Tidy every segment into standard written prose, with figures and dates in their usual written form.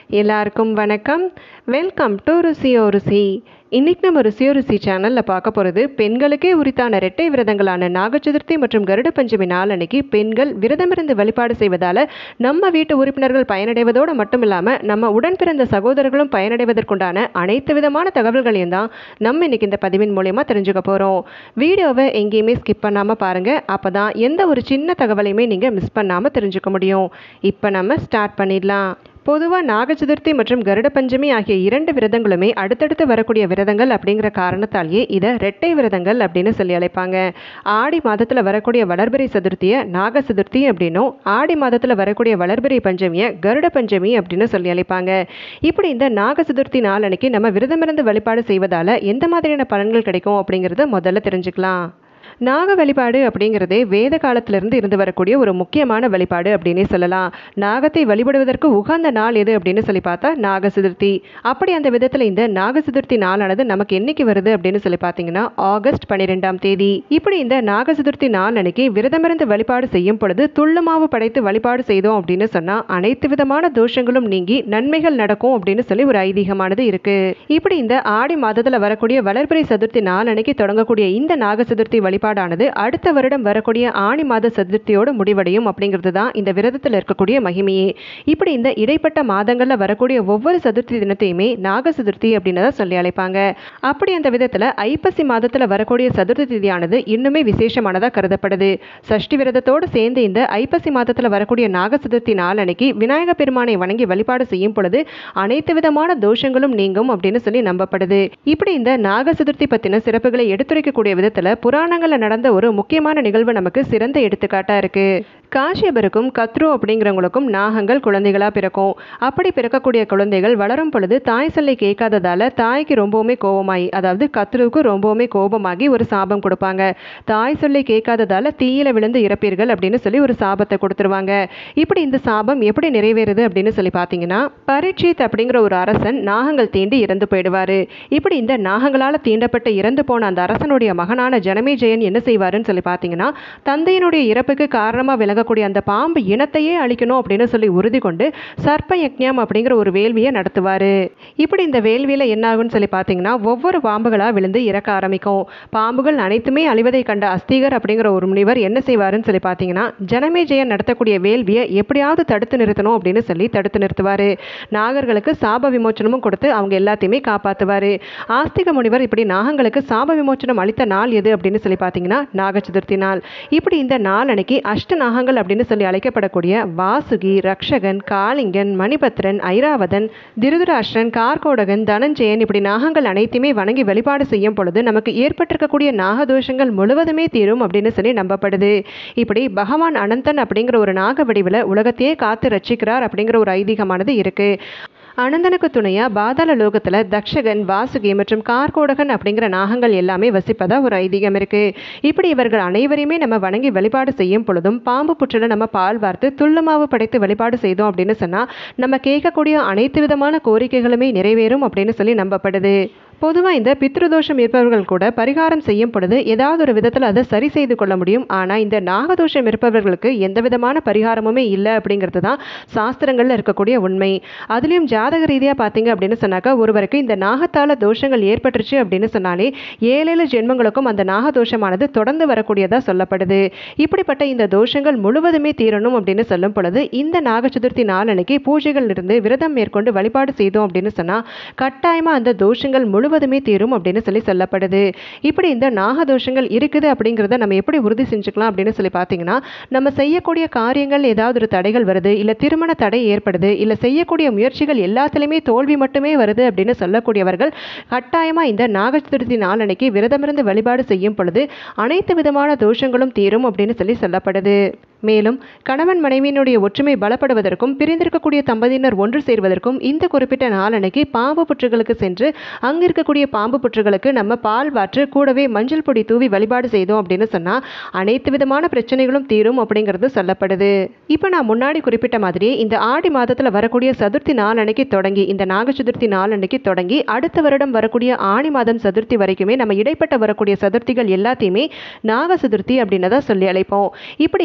எல்லாருக்கும் வணக்கம். Welcome to ருசியோ ருசி. இன்னைக்கு நம்ம ருசியோ ருசி சேனலில் பார்க்க போகிறது பெண்களுக்கே உரித்தான இரட்டை விரதங்களான நாகச்சதுர்த்தி மற்றும் கருட பஞ்சமி நாள் அன்னைக்கு பெண்கள் விரதமிருந்து வழிபாடு செய்வதால் நம்ம வீட்டு உறுப்பினர்கள் பயனடைவதோடு மட்டும் இல்லாமல் நம்ம உடன் பிறந்த சகோதரர்களும் பயனடைவதற்குண்டான அனைத்து விதமான தகவல்களையும் தான் நம்ம இன்னைக்கு இந்த பதிவின் மூலயமா தெரிஞ்சுக்க போகிறோம். வீடியோவை எங்கேயுமே ஸ்கிப் பண்ணாமல் பாருங்கள். அப்போ தான் எந்த ஒரு சின்ன தகவலையுமே நீங்கள் மிஸ் பண்ணாமல் தெரிஞ்சுக்க முடியும். இப்போ நம்ம ஸ்டார்ட் பண்ணிடலாம். பொதுவாக நாகச்சதுர்த்தி மற்றும் கருட பஞ்சமி ஆகிய இரண்டு விரதங்களுமே அடுத்தடுத்து வரக்கூடிய விரதங்கள் அப்படிங்கிற காரணத்தாலேயே இதை இரட்டை விரதங்கள் அப்படின்னு சொல்லி அழைப்பாங்க. ஆடி மாதத்தில் வரக்கூடிய வளர்பிறை சதுர்த்தியை நாக சதுர்த்தி அப்படின்னும், ஆடி மாதத்தில் வரக்கூடிய வளர்பிறை பஞ்சமியை கருட பஞ்சமி அப்படின்னு சொல்லி அழைப்பாங்க. இப்படி இந்த நாக சதுர்த்தி நாள் அன்னைக்கு நம்ம விரதமிருந்து வழிபாடு செய்வதால் எந்த மாதிரியான பலன்கள் கிடைக்கும் அப்படிங்கிறத முதல்ல தெரிஞ்சுக்கலாம். நாக வழிபாடு அப்படிங்கிறதே வேத காலத்திலிருந்து இருந்து வரக்கூடிய ஒரு முக்கியமான வழிபாடு அப்படின்னே சொல்லலாம். நாகத்தை வழிபடுவதற்கு உகந்த நாள் எது அப்படின்னு சொல்லி பார்த்தா நாக சதுர்த்தி. அப்படி அந்த விதத்தில் இந்த நாக சதுர்த்தி நாளானது நமக்கு என்னைக்கு வருது அப்படின்னு சொல்லி பார்த்தீங்கன்னா ஆகஸ்ட் 12ஆம் தேதி. இப்படி இந்த நாக சதுர்த்தி நாள் அன்னைக்கு விரதமிருந்து வழிபாடு செய்யும் பொழுது துள்ளு மாவு படைத்து வழிபாடு செய்தோம் அப்படின்னு சொன்னால் அனைத்து விதமான தோஷங்களும் நீங்கி நன்மைகள் நடக்கும் அப்படின்னு சொல்லி ஒரு ஐதீகமானது இருக்கு. இப்படி இந்த ஆடி மாதத்தில் வரக்கூடிய வளர்பிறை சதுர்த்தி நாள் அன்னைக்கு தொடங்கக்கூடிய இந்த நாக சதுர்த்தி வழிபாடானது அடுத்த வருடம் வரக்கூடிய ஆணி மாத சதுர்த்தியோடு முடிவடையும் அப்படிங்கிறது தான் இந்த விரதத்தில் இருக்கக்கூடிய மகிமையே. இப்படி இந்த இடைப்பட்ட மாதங்கள்ல வரக்கூடிய ஒவ்வொரு சதுர்த்தி தினத்தையுமே நாக சதுர்த்தி அப்படின்னு தான் சொல்லி அழைப்பாங்க. அப்படி அந்த விதத்தில் ஐப்பசி மாதத்தில் வரக்கூடிய சதுர்த்தி திதியானது இன்னுமே விசேஷமானதாக கருதப்படுது. சஷ்டி விரதத்தோடு சேர்ந்து இந்த ஐப்பசி மாதத்தில் வரக்கூடிய நாக சதுர்த்தி நாள் அன்னைக்கு விநாயக பெருமானை வணங்கி வழிபாடு செய்யும் பொழுது அனைத்து விதமான தோஷங்களும் நீங்கும் அப்படின்னு சொல்லி நம்பப்படுது. இப்படி இந்த நாக சதுர்த்தி பற்றின சிறப்புகளை எடுத்துரைக்கக்கூடிய விதத்தில் புராணங்கள் நடந்த ஒரு முக்கியமான நிகழ்வு நமக்கு சிறந்த எடுத்துக்காட்டா இருக்கு. காஷ்யபருக்கும் கத்ரு அப்படிங்கிறவங்களுக்கும் நாகங்கள் குழந்தைகளா பிறக்கும். அப்படி பிறக்கக்கூடிய குழந்தைகள் வளரும் பொழுது தாய் சொல்லை கேட்காததால தாய்க்கு ரொம்பவுமே கோபமாகி, அதாவது கத்ருவுக்கு ரொம்பவுமே கோபமாகி ஒரு சாபம் கொடுப்பாங்க. தாய் சொல்லை கேட்காததால தீயில விழுந்து இறப்பீர்கள் அப்படின்னு சொல்லி ஒரு சாபத்தை கொடுத்துருவாங்க. இப்படி இந்த சாபம் எப்படி நிறைவேறுது அப்படின்னு சொல்லி பார்த்தீங்கன்னா பரீட்சித் அப்படிங்கிற ஒரு அரசன் நாகங்கள் தீண்டி இறந்து போயிடுவாரு. இப்படி இந்த நாகங்களால் தீண்டப்பட்டு இறந்து போன அந்த அரசனுடைய மகனான ஜனமேஜயன் என்ன செய்வாருன்னு சொல்லி பார்த்தீங்கன்னா தந்தையினுடைய இறப்புக்கு காரணமாக விலகக்கூடிய அந்த பாம்பு இனத்தையே அழிக்கணும் அப்படின்னு சொல்லி உறுதி கொண்டு சர்ப்ப யக்ஞம் அப்படிங்கிற ஒரு வேள்வியை நடத்துவாரு. இப்படி இந்த வேள்வியில என்ன ஆகும்னு சொல்லி பார்த்தீங்கன்னா ஒவ்வொரு பாம்புகளா விழுந்து இறக்க ஆரம்பிக்கும். பாம்புகள் அனைத்துமே அழிவதை கண்ட அஸ்திகர் அப்படிங்கிற ஒரு முனிவர் என்ன செய்வாருன்னு சொல்லி பார்த்தீங்கன்னா ஜனமேஜயன் நடத்தக்கூடிய வேள்வியை எப்படியாவது தடுத்து நிறுத்தணும் அப்படின்னு சொல்லி தடுத்து நிறுத்துவாரு. நாகர்களுக்கு சாப விமோச்சனமும் கொடுத்து அவங்க எல்லாத்தையுமே காப்பாற்றுவாரு. ஆஸ்திக முனிவர் இப்படி நாகங்களுக்கு சாப விமோச்சனம் அளித்த நாள் எது அப்படின்னு சொல்லி பார்த்தீங்கன்னா நாக சதுர்த்தி நாள். இப்படி இந்த நாள் அன்னைக்கு அஷ்ட நாகங்கள் அப்படின்னு சொல்லி அழைக்கப்படக்கூடிய வாசுகி, ரக்ஷகன், காளிங்கன், மணிபத்ரன், ஐராவதன், திருதராஷ்டிரன், கார்கோடகன், தனஞ்சயன் இப்படி நாகங்கள் அனைத்துமே வணங்கி வழிபாடு செய்யும் பொழுது நமக்கு ஏற்பட்டிருக்கக்கூடிய நாகதோஷங்கள் முழுவதுமே தீரும் அப்படின்னு சொல்லி நம்பப்படுது. இப்படி பகவான் அனந்தன் அப்படிங்கிற ஒரு நாக வடிவில் உலகத்தையே காத்து ரட்சிக்கிறார் அப்படிங்கிற ஒரு ஐதீகமானது இருக்கு. அனந்தனுக்கு துணையா பாதாள லோகத்துல தக்ஷகன், வாசுகி மற்றும் கார்கோடகன் அப்படிங்கிற நாகங்கள் எல்லாமே வசிப்பதா ஒரு ஐதீகம் இருக்கு. இப்படி இவர்கள் அனைவரையுமே நம்ம வணங்கி வழிபாடு செய்யும் பொழுதும் பாம்பு புற்றில நம்ம பால் வார்த்து துள்ளுமாவு படைத்து வழிபாடு செய்தோம் அப்படின்னு சொன்னா நம்ம கேட்கக்கூடிய அனைத்து விதமான கோரிக்கைகளுமே நிறைவேறும் அப்படின்னு சொல்லி நம்பப்படுது. பொதுவாக இந்த பித்ருதோஷம் இருப்பவர்கள் கூட பரிகாரம் செய்யும் பொழுது ஏதாவது ஒரு விதத்தில் அதை சரி செய்து கொள்ள முடியும். ஆனால் இந்த நாகதோஷம் இருப்பவர்களுக்கு எந்த விதமான பரிகாரமுமே இல்லை அப்படிங்கிறது தான் சாஸ்திரங்களில் இருக்கக்கூடிய உண்மை. அதுலேயும் ஜாதக ரீதியாக பார்த்தீங்க அப்படின்னு சொன்னாக்கா ஒருவருக்கு இந்த நாகத்தால் தோஷங்கள் ஏற்பட்டுருச்சு அப்படின்னு சொன்னாலே 7 ஜென்மங்களுக்கும் அந்த நாகதோஷமானது தொடர்ந்து வரக்கூடியதாக சொல்லப்படுது. இப்படிப்பட்ட இந்த தோஷங்கள் முழுவதுமே தீரணும் அப்படின்னு சொல்லும் பொழுது இந்த நாக சதுர்த்தி நாள் அன்னைக்கு பூஜைகள் இருந்து விரதம் மேற்கொண்டு வழிபாடு செய்தோம் அப்படின்னு சொன்னால் கட்டாயமாக அந்த தோஷங்கள் முழுவதுமே தீரும் அப்படின்னு சொல்லி சொல்லப்படுது. இப்படி இந்த நாகதோஷங்கள் இருக்குது அப்படிங்கிறத நம்ம எப்படி உறுதி செஞ்சுக்கலாம் அப்படின்னு சொல்லி பார்த்தீங்கன்னா நம்ம செய்யக்கூடிய காரியங்கள் ஏதாவது ஒரு தடைகள் வருது, இல்லை திருமண தடை ஏற்படுது, இல்லை செய்யக்கூடிய முயற்சிகள் எல்லாத்துலேயுமே தோல்வி மட்டுமே வருது அப்படின்னு சொல்லக்கூடியவர்கள் கட்டாயமாக இந்த நாக சதுர்த்தி நாள் அன்னைக்கு விரதமிருந்து வழிபாடு செய்யும் பொழுது அனைத்து விதமான தோஷங்களும் தீரும் அப்படின்னு சொல்லி சொல்லப்படுது. மேலும் கணவன் மனைவியினுடைய ஒற்றுமை பலப்படுவதற்கும் பிரிந்திருக்கக்கூடிய தம்பதியினர் ஒன்று சேர்வதற்கும் இந்த குறிப்பிட்ட நாள் அன்னைக்கு பாம்பு புற்றுகளுக்கு சென்று அங்கு இருக்கக்கூடிய பாம்பு புற்றுகளுக்கு நம்ம பால் வாற்று கூடவே மஞ்சள் பொடி தூவி வழிபாடு செய்தோம் அப்படின்னு சொன்னால் அனைத்து விதமான பிரச்சனைகளும் தீரும் அப்படிங்கிறது சொல்லப்படுது. இப்போ நான் முன்னாடி குறிப்பிட்ட மாதிரி இந்த ஆடி மாதத்தில் வரக்கூடிய சதுர்த்தி நாள் அன்னைக்கு தொடங்கி இந்த நாக சதுர்த்தி நாள் அன்னைக்கு தொடங்கி அடுத்த வருடம் வரக்கூடிய ஆணி மாதம் சதுர்த்தி வரைக்குமே நம்ம இடைப்பட்ட வரக்கூடிய சதுர்த்திகள் எல்லாத்தையுமே நாக சதுர்த்தி அப்படின்னு தான் சொல்லி அழைப்போம். இப்படி இந்த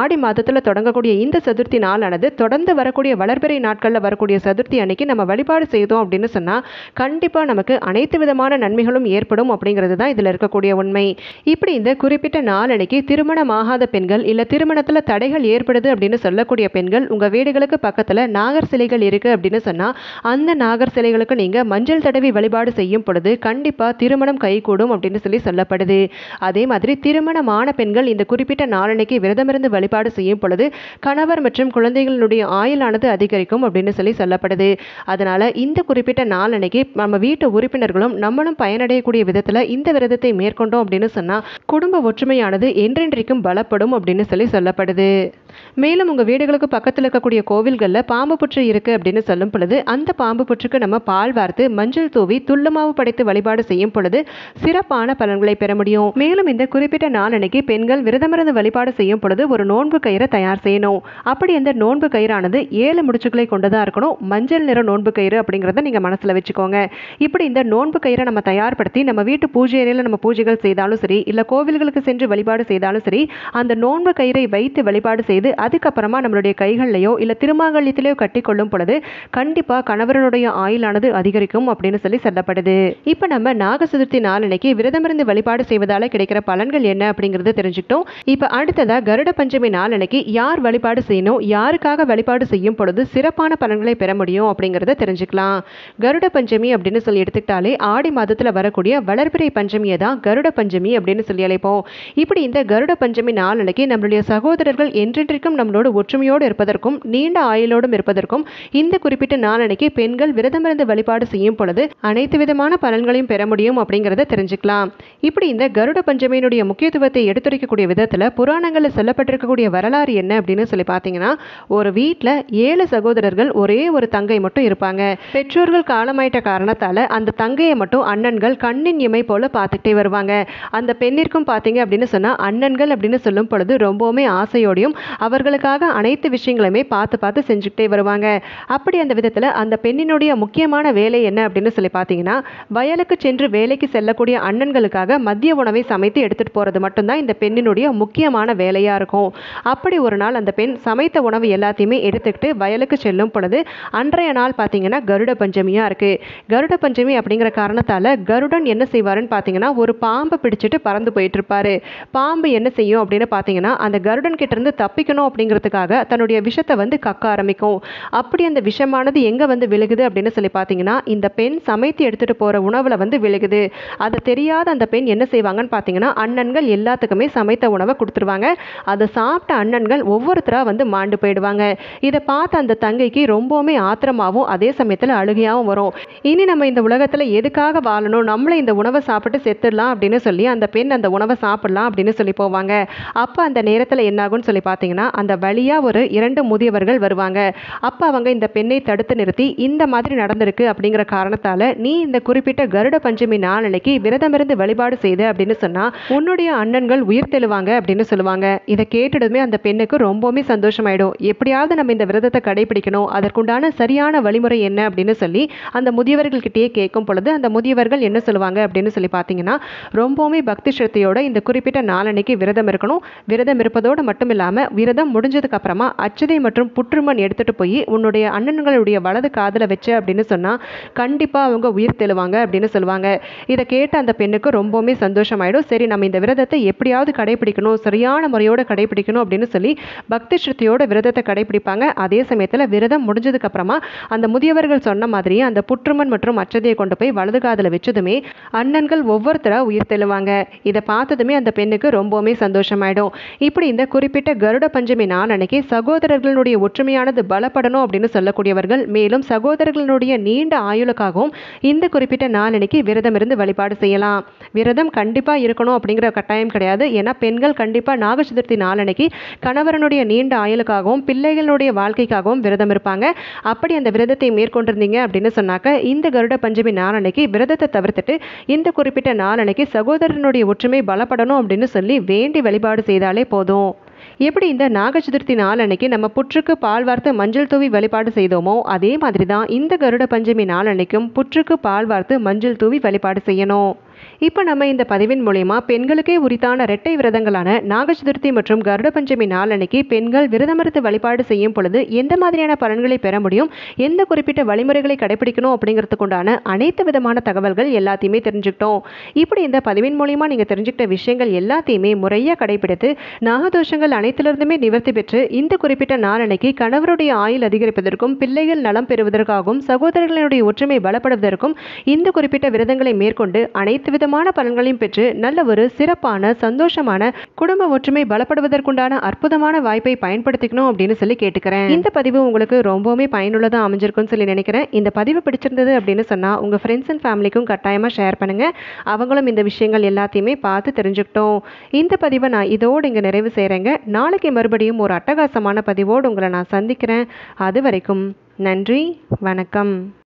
ஆடி மாதத்தில் தொடங்கக்கூடிய இந்த சதுர்த்தி நாளானது தொடர்ந்து வரக்கூடிய வளர்பிறை நாட்களில் வரக்கூடிய சதுர்த்தி அன்னைக்கு நம்ம வழிபாடு செய்தோம் அப்படின்னு சொன்னால் கண்டிப்பாக நமக்கு அனைத்து விதமான நன்மைகளும் ஏற்படும் அப்படிங்கிறது தான் இதில் இருக்கக்கூடிய உண்மை. இப்படி இந்த குறிப்பிட்ட நாள் அன்னைக்கு திருமணமாகாத பெண்கள் இல்லை திருமணத்தில் தடைகள் ஏற்படுது அப்படின்னு சொல்லக்கூடிய பெண்கள் உங்கள் வீடுகளுக்கு பக்கத்தில் நாகர் சிலைகள் இருக்குது அப்படின்னு சொன்னால் அந்த நாகர் சிலைகளுக்கு நீங்கள் மஞ்சள் தடவி வழிபாடு செய்யும் பொழுது கண்டிப்பாக திருமணம் கைகூடும் அப்படின்னு சொல்லப்படுது. அதே மாதிரி திருமணமான பெண்கள் இந்த குறிப்பிட்ட நாளன்னைக்கு விரதமிருந்து வழிபாடு செய்யும் பொழுது கணவர் மற்றும் குழந்தைகளுடைய ஆயுளானது அதிகரிக்கும் அப்படின்னு சொல்லப்படுது. அதனால இந்த குறிப்பிட்ட நாளன்னைக்கு நம்ம வீட்டு உறுப்பினர்களும் நம்மளும் பயனடையக்கூடிய விதத்துல இந்த விரதத்தை மேற்கொண்டோம் அப்படின்னு சொன்னா குடும்ப ஒற்றுமையானது என்றென்றைக்கும் பலப்படும் அப்படின்னு சொல்லப்படுது. மேலும் உங்க வீடுகளுக்கு பக்கத்தில் இருக்கக்கூடிய கோவில்கள்ல பாம்பு புற்று இருக்கு அப்படின்னு சொல்லும் பொழுது அந்த பாம்பு புற்றுக்கு நம்ம பால் வார்த்து மஞ்சள் தூவி துள்ளுமாவு படைத்து வழிபாடு செய்யும் பொழுது சிறப்பான பலன்களை பெற முடியும். மேலும் இந்த குறிப்பிட்ட நாளன்னைக்கு பெண்கள் விரதமிருந்து வழிபாடு செய்யும் பொழுது ஒரு நோன்பு கயிறை தயார் செய்யணும். அப்படி அந்த நோன்பு கயிறானது 7 முடிச்சுக்களை கொண்டதா இருக்கணும். மஞ்சள் நிற நோன்பு கயிறு அப்படிங்கிறத நீங்க மனசுல வச்சுக்கோங்க. இப்படி இந்த நோன்பு கயிறை நம்ம தயார்படுத்தி நம்ம வீட்டு பூஜை அறையில நம்ம பூஜைகள் செய்தாலும் சரி இல்ல கோவில்களுக்கு சென்று வழிபாடு செய்தாலும் சரி அந்த நோன்பு கயிறை வைத்து வழிபாடு செய்து அதுக்கப்புறமா நம்மளுடைய கைகள்லையோ இல்ல திருமாங்கல்யத்திலேயோ கட்டி கொள்ளும் பொழுது கண்டிப்பா கணவருடைய ஆயுளானது அதிகரிக்கும் அப்படின்னு சொல்லப்படுது. இப்ப நம்ம நாக சதுர்த்தி நாளன்னைக்கு விரதமிருந்து வழிபாடு செய்வதால கிடைக்கிற பலன்கள் என்ன அப்படிங்கறத தெரிஞ்சுக்கிட்டோம். இப்ப அடுத்ததா கருட பஞ்சமி நாளன்னைக்கு யார் வழிபாடு செய்யணும், யாருக்காக வழிபாடு செய்யும் பொழுது சிறப்பான பலன்களை பெற முடியும் அப்படிங்கறத தெரிஞ்சுக்கலாம். கருட பஞ்சமி அப்படின்னு சொல்லி எடுத்துக்கிட்டாலே ஆடி மாதத்துல வரக்கூடிய வளர்பிறை பஞ்சமியை தான் கருட பஞ்சமி அப்படின்னு சொல்லி அழைப்போம். இப்படி இந்த கருட பஞ்சமி நாளன்னைக்கு நம்மளுடைய சகோதரர்கள் என்றென்றைக்கும் நம்மளோட ஒற்றுமையோடு இருப்பதற்கும் நீண்ட ஆயுளோடும் இருப்பதற்கும் இந்த குறிப்பிட்ட நாளன்னைக்கு பெண்கள் விரதமிருந்து வழிபாடு செய்யும் பொழுது அனைத்து விதமான பலன்களையும் பெற முடியும் அப்படிங்கறத தெரிஞ்சுக்கலாம். இப்படி இந்த கருட பஞ்சமியினுடைய முக்கியத்துவத்தை எடுத்துரைக்கக்கூடிய விதத்துல புராணங்கள்ல சொல்லப்பட்டிருக்கக்கூடிய வரலாறு என்ன அப்படின்னு சொல்லி பார்த்தீங்கன்னா ஒரு வீட்டில் 7 சகோதரர்கள் ஒரே ஒரு தங்கை மட்டும் இருப்பாங்க. பெற்றோர்கள் காலமாயிட்ட காரணத்தால அந்த தங்கையை மட்டும் அண்ணன்கள் கண்ணின் இமை போல பார்த்துக்கிட்டே வருவாங்க. அந்த பெண்ணிற்கும் பார்த்தீங்க அப்படின்னு சொன்னா அண்ணன்கள் அப்படின்னு சொல்லும் பொழுது ரொம்பவுமே ஆசையோடையும் அவர்களுக்காக அனைத்து விஷயங்களுமே பார்த்து பார்த்து செஞ்சுக்கிட்டே வருவாங்க. அப்படி அந்த விதத்துல அந்த பெண்ணினுடைய முக்கியமான வேலை என்ன அப்படின்னு சொல்லி பார்த்தீங்கன்னா வயலுக்கு சென்று வேலைக்கு செல்லக்கூடிய அண்ணன்களுக்காக மதிய உணவை சமைத்து எடுத்துட்டு போறது மட்டும்தான் இந்த பெண்ணினுடைய முக்கியமான வேலையா இருக்கும். அப்படி ஒரு நாள் அந்த பெண் சமைத்த உணவு எல்லாத்தையுமே எடுத்துக்கிட்டு வயலுக்கு செல்லும் பொழுது அன்றைய நாள் பார்த்தீங்கன்னா கருட பஞ்சமியா இருக்கு. கருட பஞ்சமி அப்படிங்கிற காரணத்தால கருடன் என்ன செய்வாருன்னு பார்த்தீங்கன்னா ஒரு பாம்பை பிடிச்சிட்டு பறந்து போயிட்டு இருப்பாரு. பாம்பு என்ன செய்யும் அப்படின்னு பார்த்தீங்கன்னா அந்த கருடன் கிட்ட இருந்து தப்பிக்கணும் அப்படிங்கிறதுக்காக தன்னுடைய விஷத்தை கக்க ஆரம்பிக்கும். அப்படி அந்த விஷமானது எங்க விழுகுது அப்படின்னு சொல்லி பார்த்தீங்கன்னா இந்த பெண் சமைத்து எடுத்துட்டு போற உணவுல விழுகுது. அதை தெரியாத அந்த பெண் என்ன செய்வாங்கன்னு பார்த்தீங்கன்னா அண்ணன்கள் எல்லாத்துக்குமே சமைத்த உணவை கொடுத்துருவாங்க. அதை சாப்பிட்ட அண்ணன்கள் ஒவ்வொருத்தரா மாண்டு போயிடுவாங்க. இதை பார்த்து அந்த தங்கைக்கு ரொம்பவுமே ஆத்திரமாகவும் அதே சமயத்தில் அழுகையாகவும் வரும். இனி நம்ம இந்த உலகத்தில் எதுக்காக வாழணும், நம்மளை இந்த உணவை சாப்பிட்டு செத்துடலாம் அப்படின்னு சொல்லி அந்த பெண் அந்த உணவை சாப்பிடலாம் அப்படின்னு சொல்லி போவாங்க. அப்போ அந்த நேரத்தில் என்னாகும்னு சொல்லி பார்த்தீங்கன்னா அந்த வழியா ஒரு 2 முதியவர்கள் வருவாங்க. அப்போ அவங்க இந்த பெண்ணை தடுத்து நிறுத்தி இந்த மாதிரி நடந்திருக்கு அப்படிங்கிற காரணத்தால நீ இந்த குறிப்பிட்ட கருட பஞ்சமி நாளன்னைக்கு விரதமிருந்து வழிபாடு செய்த அப்படின்னு சொன்னா உன்னுடைய அண்ணன்கள் உயிர் தெழுவாங்க அப்படின்னு சொல்லுவாங்க. இதை கேட்டுடுமே அந்த பெண்ணுக்கு ரொம்பவுமே சந்தோஷமாயிடும். எப்படியாவது நம்ம இந்த விரதத்தை கடைபிடிக்கணும், அதற்குண்டான சரியான வழிமுறை என்ன அப்படின்னு சொல்லி அந்த முதியவர்கள் கிட்டேயே கேட்கும் பொழுது அந்த முதியவர்கள் என்ன சொல்லுவாங்க அப்படின்னு சொல்லி பார்த்தீங்கன்னா ரொம்பவுமே பக்தி ஸ்ரத்தையோட இந்த குறிப்பிட்ட நாளன்னைக்கு விரதம் இருக்கணும். விரதம் இருப்பதோடு மட்டும் இல்லாமல் விரதம் முடிஞ்சதுக்கு அப்புறமா அச்சதை மற்றும் புற்றுமண் எடுத்துட்டு போய் உன்னுடைய அண்ணன்களுடைய வலது காதில் வச்சு அப்படின்னு சொன்னா கண்டிப்பா அவங்க உயிர் தெழுவாங்க அப்படின்னு சொல்லுவாங்க. இதை கேட்ட அந்த பெண்ணுக்கு ரொம்பவுமே சந்தோஷமாயிடும். சரி நம்ம இந்த விரதத்தை எப்படியாவது கடைபிடிக்கணும், சரியான முறையோட கடைபிடிக்கணும் அப்படின்னு சொல்லி பக்தி ஸ்ருதியோட விரதத்தை கடைபிடிப்பாங்க. அதே சமயத்தில் விரதம் முடிஞ்சதுக்கு அப்புறமா அந்த முதியவர்கள் சொன்ன மாதிரியே அந்த புற்றுமண் மற்றும் அச்சதையை கொண்டு போய் வலது காதில் வச்சதுமே அண்ணன்கள் ஒவ்வொருத்தரா உயிர் தெழுவாங்க. இதை பார்த்ததுமே அந்த பெண்ணுக்கு ரொம்பவுமே சந்தோஷமாயிடும். இப்படி இந்த குறிப்பிட்ட கருட பஞ்சமி நாளன்னைக்கு சகோதரர்களுடைய ஒற்றுமையானது பலப்படணும் அப்படின்னு சொல்லக்கூடியவர்கள் மேலும் சகோதரர்களுடைய நீண்ட ஆயுளுக்காகவும் இந்த குறிப்பிட்ட நாளன்னைக்கு விரதம் இருந்து வழிபாடு செய்யலாம். விரதம் கண்டிப்பா இருக்கணும் அப்படிங்கிற கட்டாயம் கிடையாது. ஏன்னா பெண்கள் கண்டிப்பா நாக சதுர்த்தி நாளன்னைக்கு கணவரனுடைய நீண்ட ஆயுளுக்காகவும் பிள்ளைகளுடைய வாழ்க்கைக்காகவும் விரதம் இருப்பாங்க. அப்படி அந்த விரதத்தை மேற்கொண்டிருந்தீங்க அப்படின்னு சொன்னாக்க இந்த கருட பஞ்சமி நாளன்னைக்கு விரதத்தை தவிர்த்துட்டு இந்த குறிப்பிட்ட நாளன்னைக்கு சகோதரனுடைய ஒற்றுமை பலப்படணும் அப்படின்னு சொல்லி வேண்டி வழிபாடு செய்தாலே போதும். எப்படி இந்த நாக சதுர்த்தி நாளன்னைக்கு நம்ம புற்றுக்கு பால் வார்த்து மஞ்சள் தூவி வழிபாடு செய்தோமோ அதே மாதிரி தான் இந்த கருட பஞ்சமி நாளன்னைக்கும் புற்றுக்கு பால் வார்த்து மஞ்சள் தூவி வழிபாடு செய்யணும். இப்போ நம்ம இந்த பதிவின் மூலயமா பெண்களுக்கே உரித்தான இரட்டை விரதங்களான நாக சதுர்த்தி மற்றும் கருட பஞ்சமி நாள் அன்னைக்கு பெண்கள் விரதமிருந்து வழிபாடு செய்யும் பொழுது எந்த மாதிரியான பலன்களை பெற முடியும், எந்த குறிப்பிட்ட வழிமுறைகளை கடைபிடிக்கணும் அப்படிங்கிறதுக்குண்டான அனைத்து விதமான தகவல்கள் எல்லாத்தையுமே தெரிஞ்சுக்கிட்டோம். இப்படி இந்த பதிவின் மூலயமா நீங்கள் தெரிஞ்சுக்கிட்ட விஷயங்கள் எல்லாத்தையுமே முறையாக கடைபிடித்து நாகதோஷங்கள் அனைத்திலிருந்துமே நிவர்த்தி பெற்று இந்த குறிப்பிட்ட நாள் அன்னைக்கு கணவருடைய ஆயுள் அதிகரிப்பதற்கும் பிள்ளைகள் நலம் பெறுவதற்காகவும் சகோதரர்களுடைய ஒற்றுமை பலப்படுவதற்கும் இந்த குறிப்பிட்ட விரதங்களை மேற்கொண்டு அனைத்து விதமான பலன்களையும் பெற்று நல்ல ஒரு சிறப்பான சந்தோஷமான குடும்ப ஒற்றுமை பலப்படுவதற்குண்டான அற்புதமான வாய்ப்பை பயன்படுத்திக்கணும் அப்படின்னு சொல்லி கேட்டுக்கிறேன். இந்த பதிவு உங்களுக்கு ரொம்பவுமே பயனுள்ளதா அமைஞ்சிருக்கும்னு சொல்லி நினைக்கிறேன். இந்த பதிவு பிடிச்சிருந்தது அப்படின்னு சொன்னா உங்க ஃப்ரெண்ட்ஸ் அண்ட் ஃபேமிலிக்கும் கட்டாயமா ஷேர் பண்ணுங்க. அவங்களும் இந்த விஷயங்கள் எல்லாத்தையுமே பார்த்து தெரிஞ்சுக்கிட்டோம். இந்த பதிவை நான் இதோடு இங்க நிறைவு செய்றேங்க. நாளைக்கு மறுபடியும் ஒரு அட்டகாசமான பதிவோடு உங்களை நான் சந்திக்கிறேன். அது வரைக்கும் நன்றி, வணக்கம்.